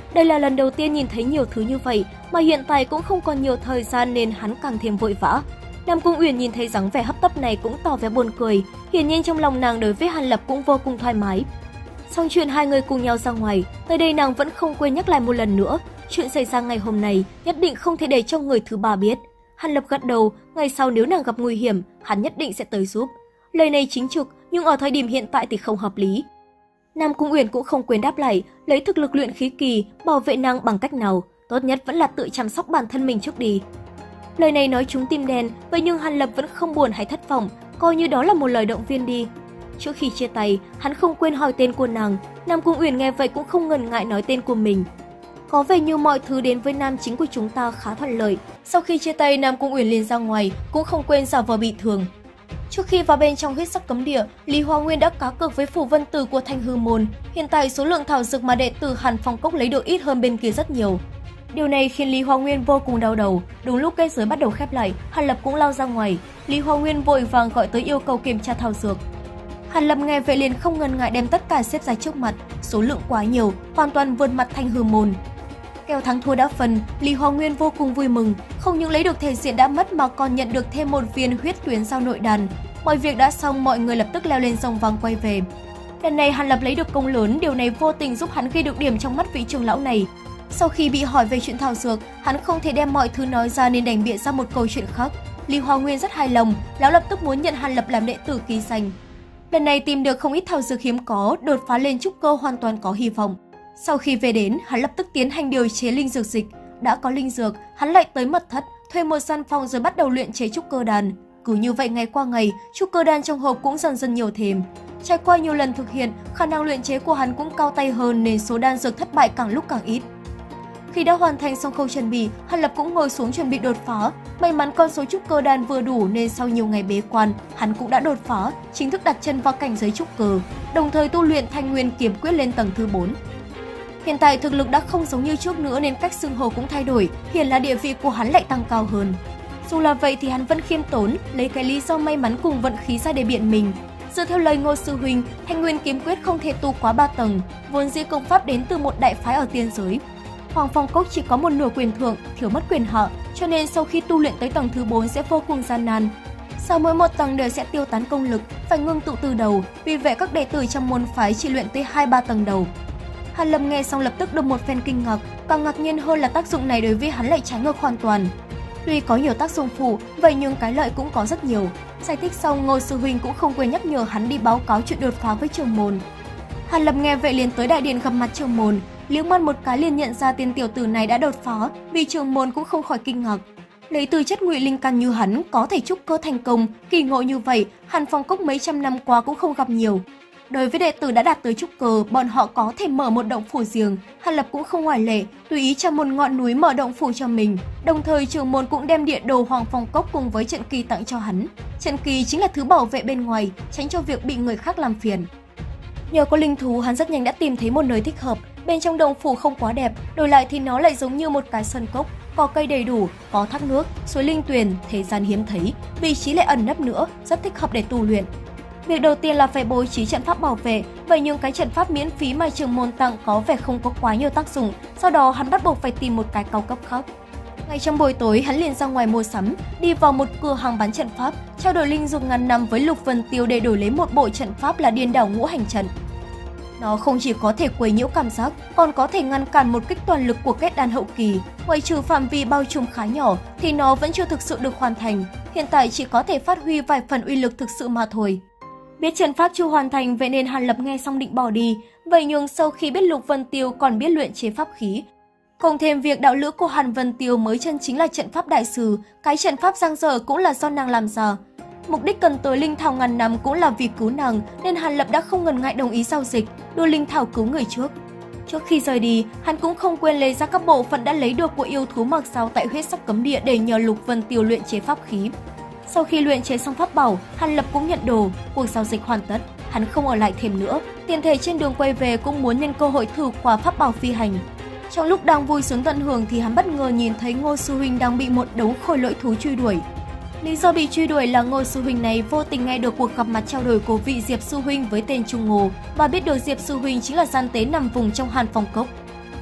Đây là lần đầu tiên nhìn thấy nhiều thứ như vậy, mà hiện tại cũng không còn nhiều thời gian nên hắn càng thêm vội vã. Nam Cung Uyển nhìn thấy dáng vẻ hấp tấp này cũng tỏ vẻ buồn cười, hiển nhiên trong lòng nàng đối với Hàn Lập cũng vô cùng thoải mái. Xong chuyện hai người cùng nhau ra ngoài, tới đây nàng vẫn không quên nhắc lại một lần nữa, chuyện xảy ra ngày hôm nay nhất định không thể để cho người thứ ba biết. Hàn Lập gật đầu, ngày sau nếu nàng gặp nguy hiểm, hắn nhất định sẽ tới giúp. Lời này chính trực, nhưng ở thời điểm hiện tại thì không hợp lý. Nam Cung Uyển cũng không quên đáp lại, lấy thực lực luyện khí kỳ bảo vệ nàng bằng cách nào, tốt nhất vẫn là tự chăm sóc bản thân mình trước đi. Lời này nói trúng tim đen, vậy nhưng Hàn Lập vẫn không buồn hay thất vọng, coi như đó là một lời động viên đi. Trước khi chia tay, hắn không quên hỏi tên của nàng, Nam Cung Uyển nghe vậy cũng không ngần ngại nói tên của mình. Có vẻ như mọi thứ đến với nam chính của chúng ta khá thuận lợi. Sau khi chia tay, Nam Cung Uyển liền ra ngoài, cũng không quên giả vờ bị thương. Trước khi vào bên trong huyết sắc cấm địa, Lý Hoa Nguyên đã cá cược với Phủ Vân Tử của Thanh Hư Môn. Hiện tại số lượng thảo dược mà đệ tử Hàn Phong Cốc lấy được ít hơn bên kia rất nhiều. Điều này khiến Lý Hoa Nguyên vô cùng đau đầu. Đúng lúc kết giới bắt đầu khép lại, Hàn Lập cũng lao ra ngoài. Lý Hoa Nguyên vội vàng gọi tới yêu cầu kiểm tra thảo dược. Hàn Lập nghe vậy liền không ngần ngại đem tất cả xếp ra trước mặt, số lượng quá nhiều, hoàn toàn vượt mặt Thanh Hư Môn. Kèo thắng thua đã phân, Lý Hoa Nguyên vô cùng vui mừng, không những lấy được thể diện đã mất mà còn nhận được thêm một viên huyết tuyến giao nội đàn. Mọi việc đã xong, mọi người lập tức leo lên rồng vàng quay về. Lần này Hàn Lập lấy được công lớn, điều này vô tình giúp hắn ghi được điểm trong mắt vị trưởng lão này. Sau khi bị hỏi về chuyện thảo dược, hắn không thể đem mọi thứ nói ra nên đành bịa ra một câu chuyện khác. Lý Hoa Nguyên rất hài lòng, lão lập tức muốn nhận Hàn Lập làm đệ tử ký danh. Lần này tìm được không ít thảo dược hiếm có, đột phá lên trúc cơ hoàn toàn có hy vọng. Sau khi về đến, hắn lập tức tiến hành điều chế linh dược dịch. Đã có linh dược, hắn lại tới mật thất, thuê một gian phòng rồi bắt đầu luyện chế trúc cơ đan. Cứ như vậy ngày qua ngày, trúc cơ đan trong hộp cũng dần dần nhiều thêm. Trải qua nhiều lần thực hiện, khả năng luyện chế của hắn cũng cao tay hơn nên số đan dược thất bại càng lúc càng ít. Khi đã hoàn thành xong khâu chuẩn bị, Hàn Lập cũng ngồi xuống chuẩn bị đột phá. May mắn con số trúc cơ đan vừa đủ nên sau nhiều ngày bế quan, hắn cũng đã đột phá, chính thức đặt chân vào cảnh giới trúc cơ, đồng thời tu luyện Thanh Nguyên Kiếm Quyết lên tầng thứ bốn. Hiện tại thực lực đã không giống như trước nữa nên cách xưng hô cũng thay đổi, hiện là địa vị của hắn lại tăng cao hơn. Dù là vậy thì hắn vẫn khiêm tốn, lấy cái lý do may mắn cùng vận khí ra để biện mình. Dựa theo lời Ngô sư huynh, Thanh Nguyên Kiếm Quyết không thể tu quá ba tầng, vốn dĩ công pháp đến từ một đại phái ở tiên giới. Hoàng Phong Cốc chỉ có một nửa quyền thượng, thiếu mất quyền hạ, cho nên sau khi tu luyện tới tầng thứ bốn sẽ vô cùng gian nan. Sau mỗi một tầng đều sẽ tiêu tán công lực, phải ngưng tụ từ đầu, vì vậy các đệ tử trong môn phái chỉ luyện tới hai ba tầng đầu. Hàn Lập nghe xong lập tức được một phen kinh ngạc, càng ngạc nhiên hơn là tác dụng này đối với hắn lại trái ngược hoàn toàn. Tuy có nhiều tác dụng phụ, vậy nhưng cái lợi cũng có rất nhiều. Giải thích xong, Ngô sư huynh cũng không quên nhắc nhở hắn đi báo cáo chuyện đột phá với trưởng môn. Hàn Lập nghe vậy liền tới đại điện gặp mặt trưởng môn, liếc mắt một cái liền nhận ra tên tiểu tử này đã đột phá, vì trưởng môn cũng không khỏi kinh ngạc. Lấy từ chất ngụy linh căn như hắn có thể trúc cơ thành công, kỳ ngộ như vậy, Hàn Phong Cốc mấy trăm năm qua cũng không gặp nhiều. Đối với đệ tử đã đạt tới trúc cơ, bọn họ có thể mở một động phủ riêng, Hàn Lập cũng không ngoại lệ, tùy ý chọn một ngọn núi mở động phủ cho mình. Đồng thời trưởng môn cũng đem địa đồ Hoàng Phong Cốc cùng với trận kỳ tặng cho hắn. Trận kỳ chính là thứ bảo vệ bên ngoài, tránh cho việc bị người khác làm phiền. Nhờ có linh thú, hắn rất nhanh đã tìm thấy một nơi thích hợp. Bên trong động phủ không quá đẹp, đổi lại thì nó lại giống như một cái sân cốc, có cây đầy đủ, có thác nước, suối linh tuyền, thế gian hiếm thấy, vị trí lại ẩn nấp nữa, rất thích hợp để tu luyện. Việc đầu tiên là phải bố trí trận pháp bảo vệ, vậy nhưng cái trận pháp miễn phí mà trưởng môn tặng có vẻ không có quá nhiều tác dụng, sau đó hắn bắt buộc phải tìm một cái cao cấp khác. Ngay trong buổi tối, hắn liền ra ngoài mua sắm, đi vào một cửa hàng bán trận pháp, trao đổi linh dược ngàn năm với Lục Vân Tiêu để đổi lấy một bộ trận pháp là Điên Đảo Ngũ Hành Trận. Nó không chỉ có thể quấy nhiễu cảm giác, còn có thể ngăn cản một kích toàn lực của kết đan hậu kỳ. Ngoại trừ phạm vi bao trùm khá nhỏ thì nó vẫn chưa thực sự được hoàn thành, hiện tại chỉ có thể phát huy vài phần uy lực thực sự mà thôi. Biết trận pháp chưa hoàn thành vậy nên Hàn Lập nghe xong định bỏ đi, vậy nhưng sau khi biết Lục Vân Tiêu còn biết luyện chế pháp khí, cộng thêm việc đạo lữ của Hàn Vân Tiêu mới chân chính là trận pháp đại sư, cái trận pháp giang dở cũng là do nàng làm ra. Mục đích cần tới linh thảo ngàn năm cũng là vì cứu nàng, nên Hàn Lập đã không ngần ngại đồng ý giao dịch, đưa linh thảo cứu người trước. Trước khi rời đi, hắn cũng không quên lấy ra các bộ phận đã lấy được của yêu thú mặc sao tại huyết sắc cấm địa để nhờ Lục Vân Tiêu luyện chế pháp khí. Sau khi luyện chế xong pháp bảo, Hàn Lập cũng nhận đồ, cuộc giao dịch hoàn tất, hắn không ở lại thêm nữa. Tiền thể trên đường quay về cũng muốn nhân cơ hội thử qua pháp bảo phi hành. Trong lúc đang vui sướng tận hưởng thì hắn bất ngờ nhìn thấy Ngô sư huynh đang bị một đống khôi lỗi thú truy đuổi. Lý do bị truy đuổi là Ngô sư huynh này vô tình nghe được cuộc gặp mặt trao đổi của vị Diệp sư huynh với tên Trung Ngô và biết được Diệp sư huynh chính là gian tế nằm vùng trong Hàn Phong Cốc.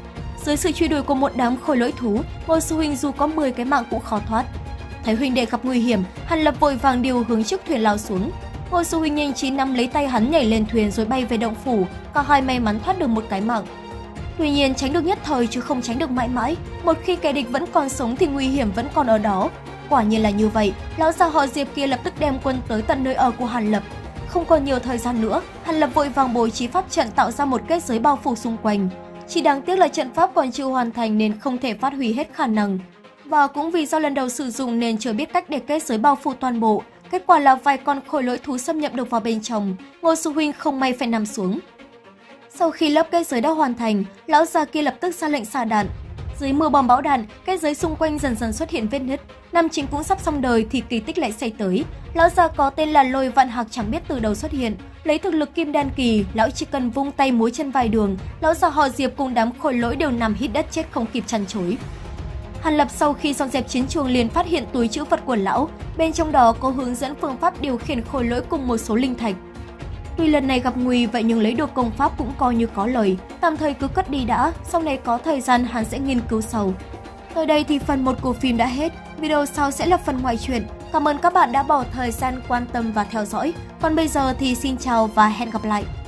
Dưới sự truy đuổi của một đám khôi lỗi thú, Ngô Sư Huynh dù có mười cái mạng cũng khó thoát. Thấy huynh đệ gặp nguy hiểm, Hàn Lập vội vàng điều hướng chiếc thuyền lao xuống. Ngô Sư Huynh nhanh trí nắm lấy tay hắn nhảy lên thuyền rồi bay về động phủ, cả hai may mắn thoát được một cái mạng. Tuy nhiên tránh được nhất thời chứ không tránh được mãi mãi, một khi kẻ địch vẫn còn sống thì nguy hiểm vẫn còn ở đó. Quả nhiên là như vậy, lão già họ Diệp kia lập tức đem quân tới tận nơi ở của Hàn Lập. Không còn nhiều thời gian nữa, Hàn Lập vội vàng bố trí pháp trận tạo ra một kết giới bao phủ xung quanh. Chỉ đáng tiếc là trận pháp còn chưa hoàn thành nên không thể phát huy hết khả năng. Và cũng vì do lần đầu sử dụng nên chưa biết cách để kết giới bao phủ toàn bộ. Kết quả là vài con khôi lỗi thú xâm nhập được vào bên trong, Ngô Sư Huynh không may phải nằm xuống. Sau khi lớp kết giới đã hoàn thành, lão già kia lập tức ra lệnh xả đạn. Dưới mưa bom bão đạn, kết giới xung quanh dần dần xuất hiện vết nứt. Nam chính cũng sắp xong đời thì kỳ tích lại xảy tới. Lão già có tên là Lôi Vạn Hạc chẳng biết từ đâu xuất hiện. Lấy thực lực kim đan kỳ, lão chỉ cần vung tay múa chân vài đường, lão già họ Diệp cùng đám khôi lỗi đều nằm hít đất chết không kịp chăn chối. Hàn Lập sau khi dọn dẹp chiến trường liền phát hiện túi trữ vật của lão, bên trong đó có hướng dẫn phương pháp điều khiển khôi lỗi cùng một số linh thạch. Tuy lần này gặp nguy vậy nhưng lấy được công pháp cũng coi như có lời, tạm thời cứ cất đi đã, sau này có thời gian hắn sẽ nghiên cứu sau. Tới đây thì phần một của phim đã hết, video sau sẽ là phần ngoại truyện. Cảm ơn các bạn đã bỏ thời gian quan tâm và theo dõi, còn bây giờ thì xin chào và hẹn gặp lại.